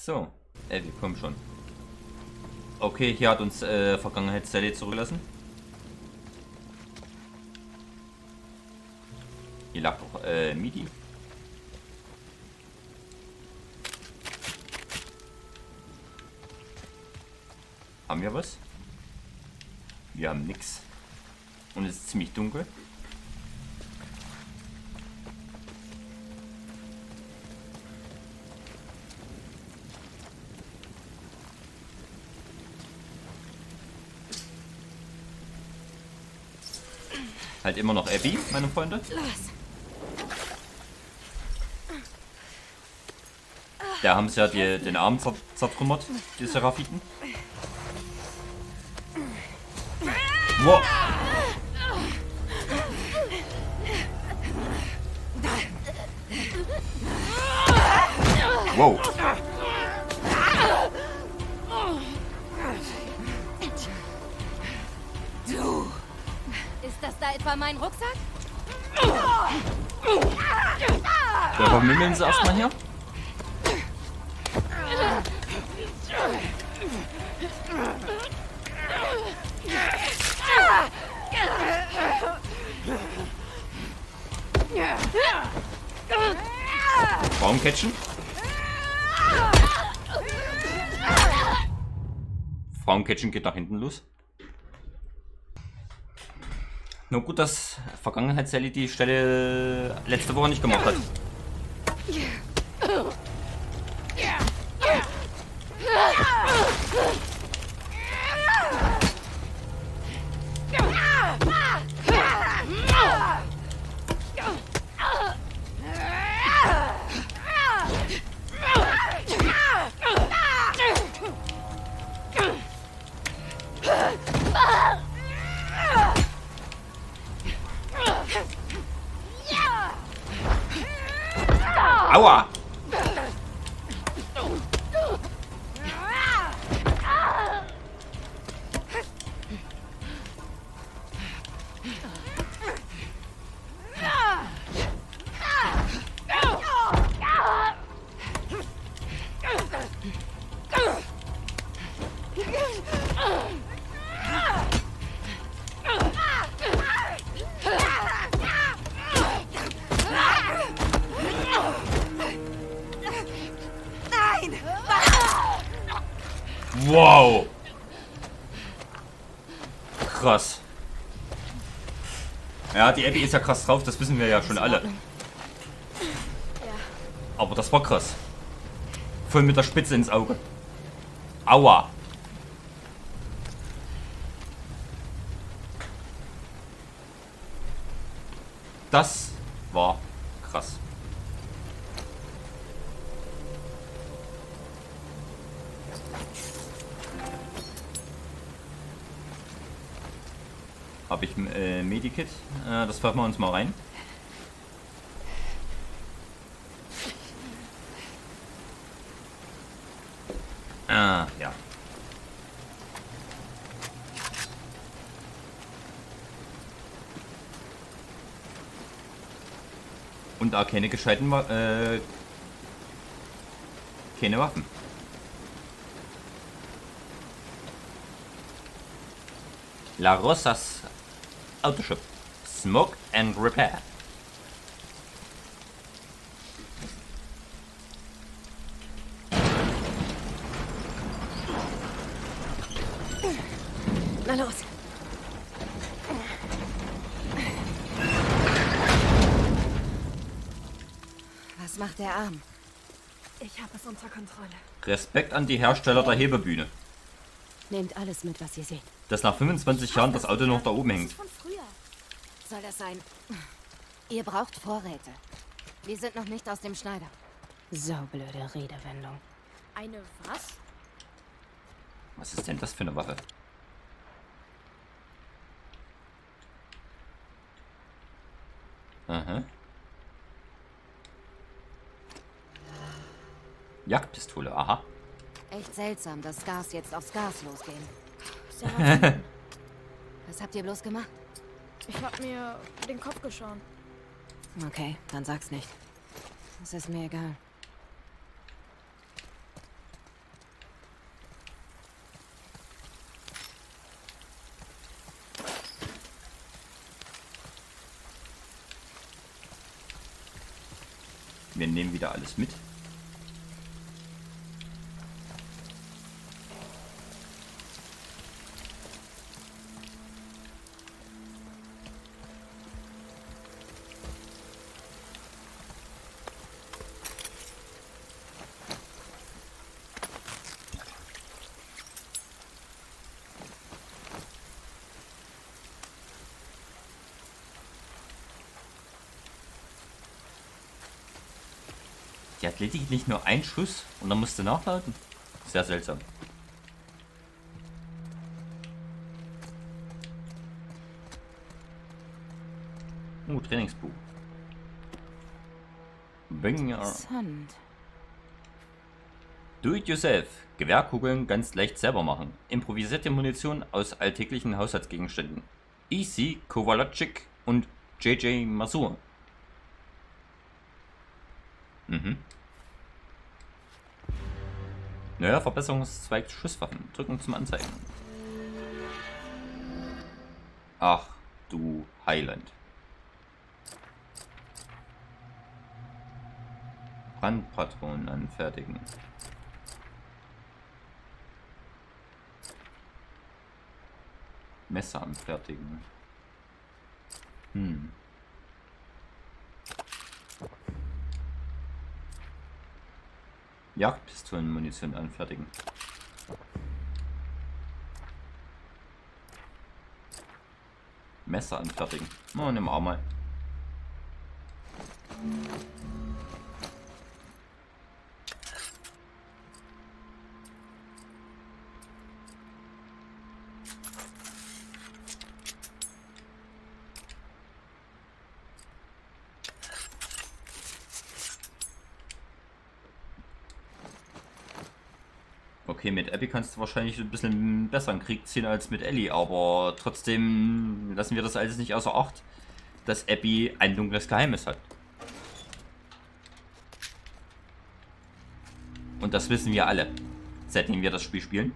So, wir kommen schon. Okay, hier hat uns Vergangenheit Sally zurückgelassen. Hier lag doch Midi. Haben wir was? Wir haben nichts. Und es ist ziemlich dunkel. Halt immer noch Abby, meine Freunde. Los. Da haben sie ja den Arm zertrümmert, die Seraphiten. Wow. Wow. Du. Ist das da etwa mein Rucksack? Da vermimmeln sie erstmal hier. Warum catchen? Frauencatchen geht nach hinten los. Nur gut, dass Vergangenheit Sally die Stelle letzte Woche nicht gemacht hat. Aua! Wow! Krass. Ja, die Abby ist ja krass drauf, das wissen wir ja schon alle. Aber das war krass. Voll mit der Spitze ins Auge. Aua! Das war krass. Habe ich Medikit? Das werfen wir uns mal rein. Ah, ja. Und auch keine gescheiten keine Waffen. La Rosas Autoshop. Smoke and Repair. Na los. Was macht der Arm? Ich habe es unter Kontrolle. Respekt an die Hersteller der Hebebühne. Nehmt alles mit, was ihr seht. Dass nach 25 Jahren das Auto noch da oben hängt. Von früher. Soll das sein? Ihr braucht Vorräte. Wir sind noch nicht aus dem Schneider. Saublöde Redewendung. Eine was? Was ist denn das für eine Waffe? Aha. Jagdpistole, aha. Echt seltsam, dass Gas jetzt aufs Gas losgehen. Sarah, Was habt ihr bloß gemacht? ich habe mir den Kopf geschoren. Okay, dann sag's nicht. Es ist mir egal. Wir nehmen wieder alles mit. Die hat lediglich nur einen Schuss und dann musste nachladen. Sehr seltsam. Trainingsbuch. Interessant. Do it yourself. Gewehrkugeln ganz leicht selber machen. Improvisierte Munition aus alltäglichen Haushaltsgegenständen. E.C. Kowalczyk und J.J. Masur. Naja, Verbesserungszweig Schusswaffen. Drücken zum Anzeigen. Ach, du Heiland. Brandpatronen anfertigen. Messer anfertigen. Jagdpistolenmunition anfertigen. Messer anfertigen. Oh, nimm auch mal. Okay, mit Abby kannst du wahrscheinlich ein bisschen besser in den Krieg ziehen als mit Ellie, aber trotzdem lassen wir das alles nicht außer Acht, dass Abby ein dunkles Geheimnis hat. Und das wissen wir alle, seitdem wir das Spiel spielen.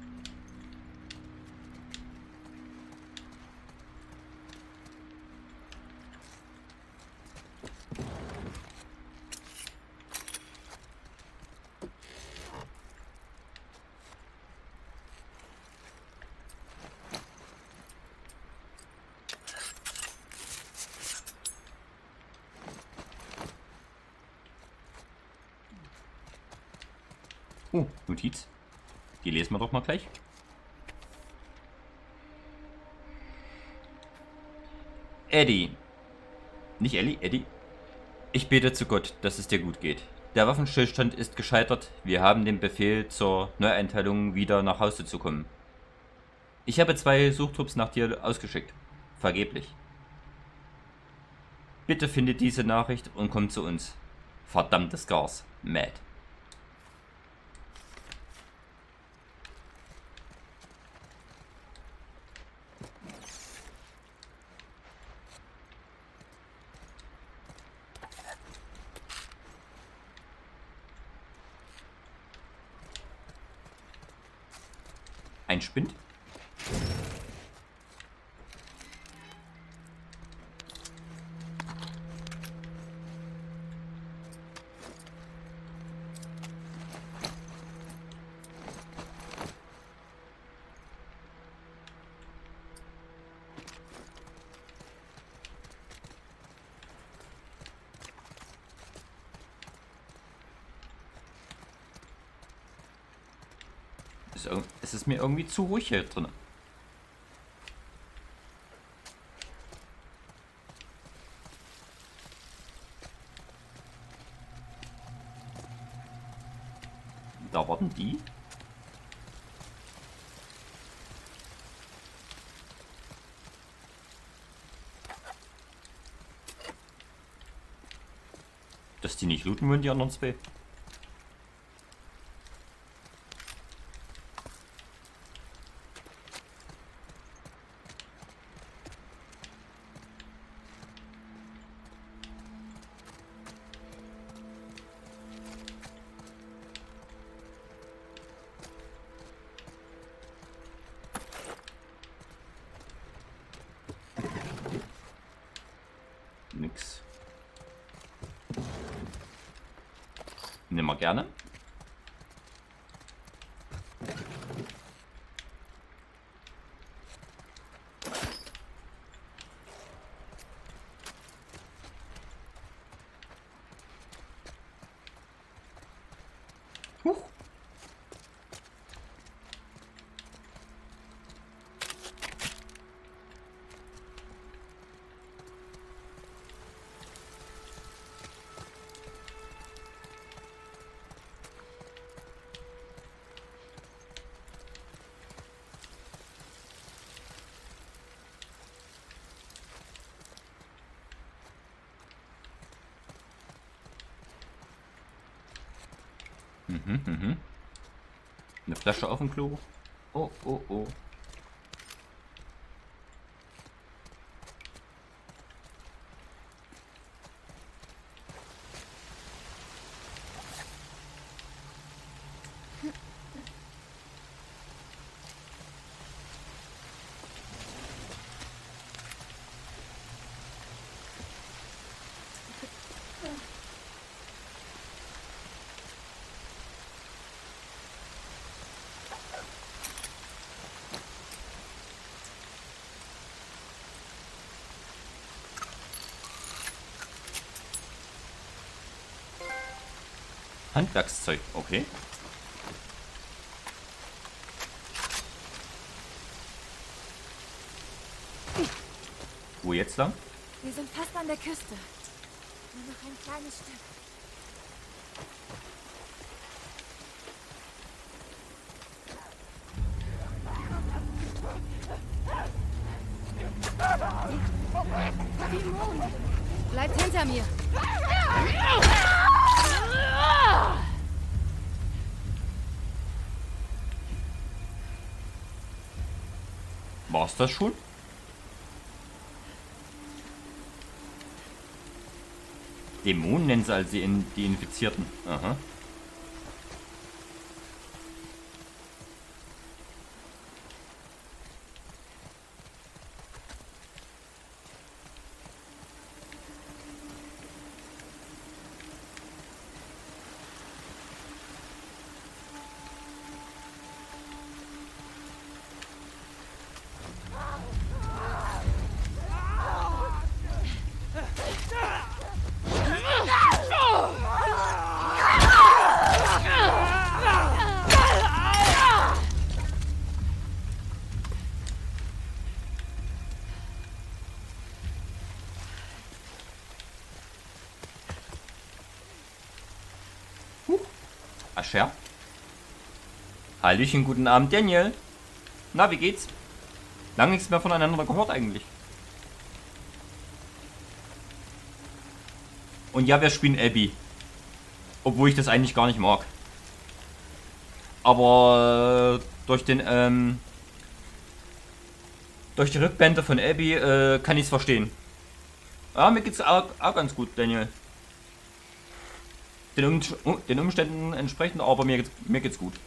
Notiz. Die lesen wir doch mal gleich. Eddie. Nicht Ellie, Eddie. Ich bete zu Gott, dass es dir gut geht. Der Waffenstillstand ist gescheitert. Wir haben den Befehl zur Neueinteilung, wieder nach Hause zu kommen. Ich habe 2 Suchtrupps nach dir ausgeschickt. Vergeblich. Bitte finde diese Nachricht und komm zu uns. Verdammtes Gas. Matt. Ein Spind? Es ist mir irgendwie zu ruhig hier drin. Da warten die. Dass die nicht looten wollen, die anderen 2. Nix. Nehmen wir gerne. Huch. Eine Flasche auf dem Klo. Oh, oh, oh. Handwerkszeug, okay. Wo jetzt lang? Wir sind fast an der Küste. Nur noch ein kleines Stück. Timon! Bleibt hinter mir! War's das schon? Dämonen nennen sie also die Infizierten. Aha. Ascher. Hallöchen, guten Abend, Daniel. Na, wie geht's? Lange nichts mehr voneinander gehört eigentlich. Und ja, wir spielen Abby. Obwohl ich das eigentlich gar nicht mag. Aber durch die Rückblende von Abby kann ich es verstehen. Ja, mir geht's auch ganz gut, Daniel. Den Umständen entsprechend, aber mir geht's gut.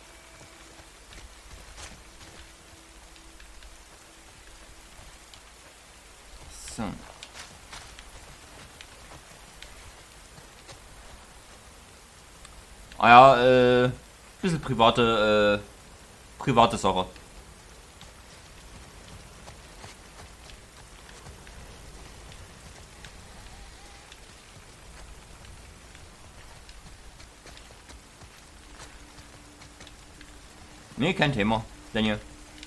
So. Ah ja, bisschen private Sache. Nee, kein Thema, Daniel.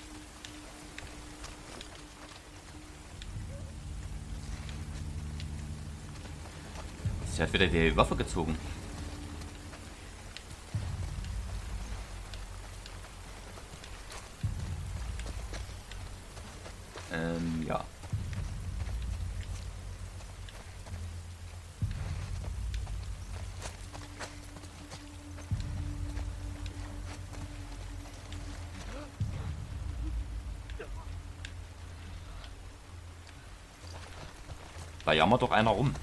Sie hat wieder die Waffe gezogen. Ja. Da jammert doch einer rum.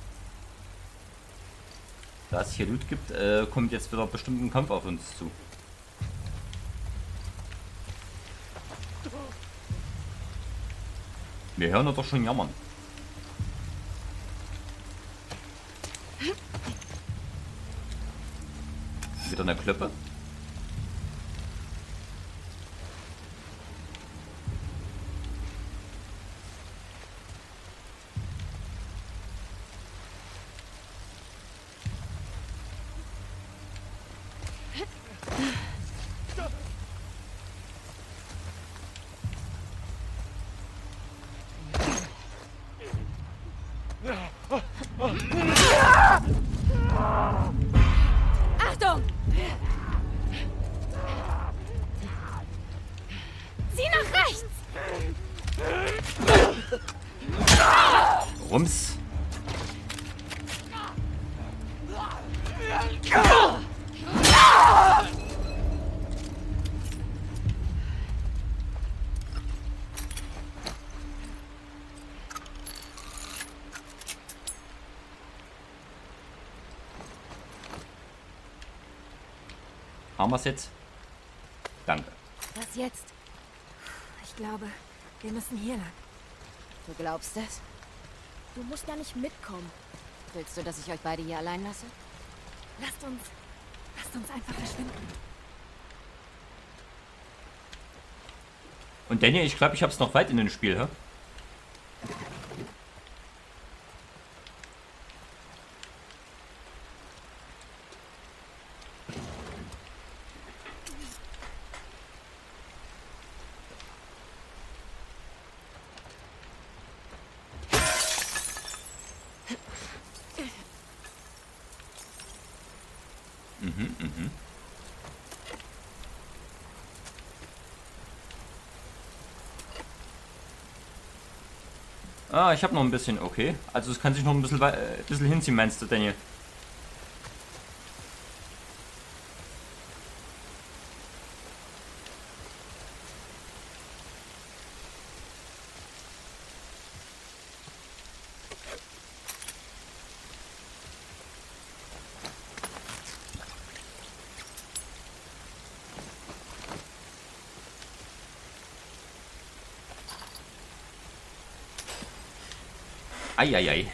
Da es hier Loot gibt, kommt jetzt wieder bestimmt ein Kampf auf uns zu. Wir hören uns doch schon jammern. Wieder eine Klöppe. Achtung! Sieh nach rechts! Rums. Haben wir es jetzt? Danke. Was jetzt? Ich glaube, wir müssen hier lang. Du glaubst es? Du musst ja nicht mitkommen. Willst du, dass ich euch beide hier allein lasse? Lasst uns einfach verschwinden. Und Daniel, ich glaube, ich habe es noch weit in dem Spiel, hä? Ah, ich habe noch ein bisschen, okay. Also es kann sich noch ein bisschen hinziehen, meinst du, Daniel? Eieiei.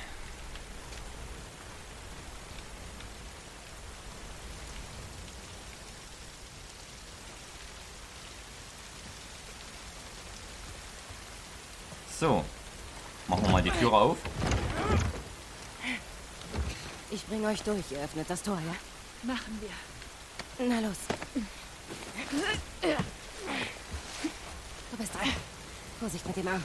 So. Machen wir mal die Türe auf. Ich bringe euch durch. Ihr öffnet das Tor, ja? Machen wir. Na los. Du bist dran. Vorsicht mit dem Arm.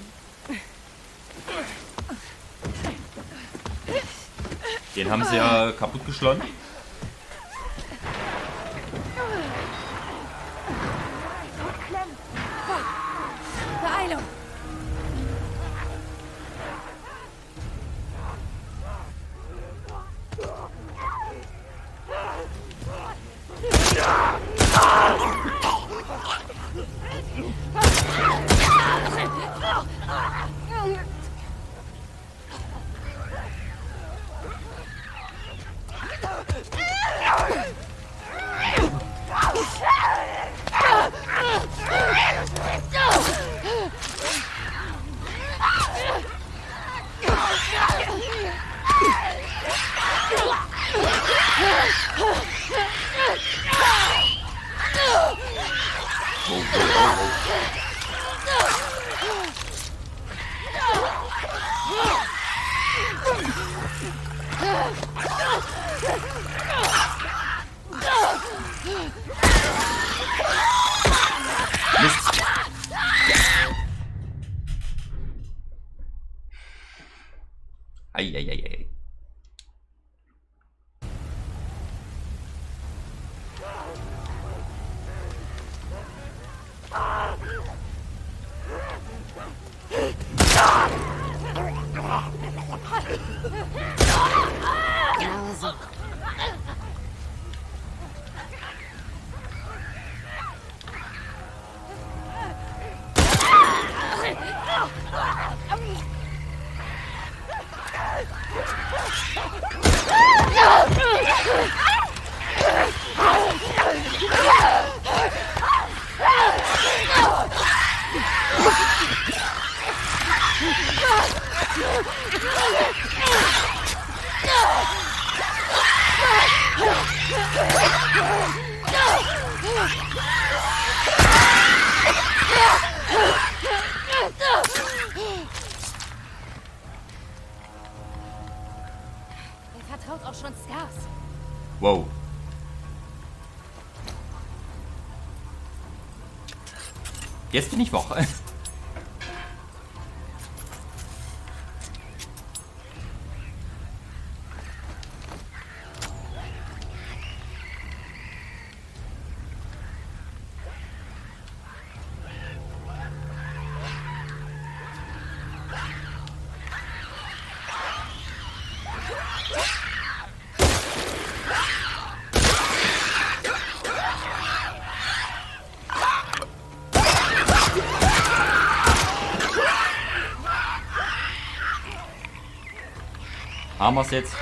Den haben sie ja kaputt geschlagen. Beeilung! Mist. Eieiei. Genau so. Er vertraut auch schon Scars. Wow. Jetzt bin ich wach. Haben wir's jetzt?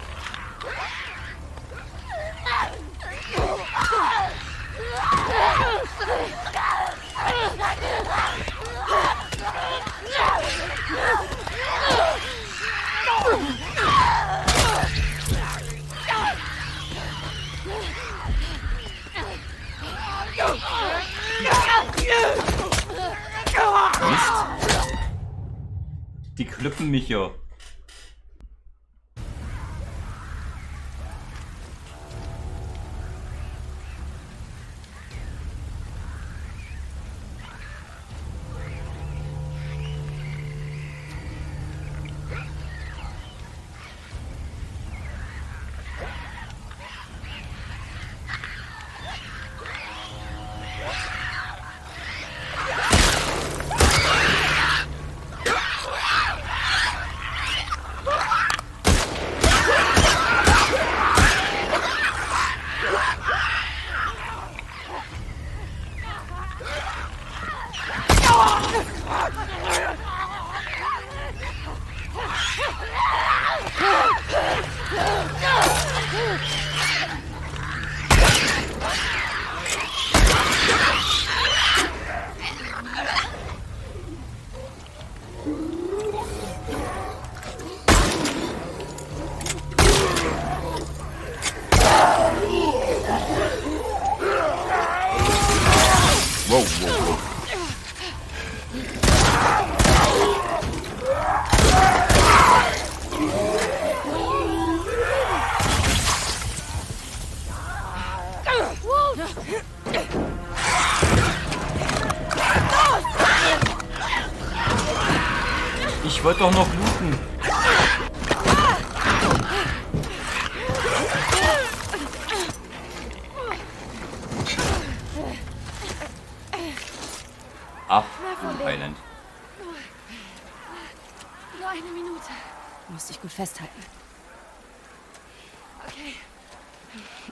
Mist. Die klippen mich ja. Wow, wow, wow. Ich wollte doch noch looten. Ach, Highland. Nur eine Minute. Musst dich gut festhalten. Okay.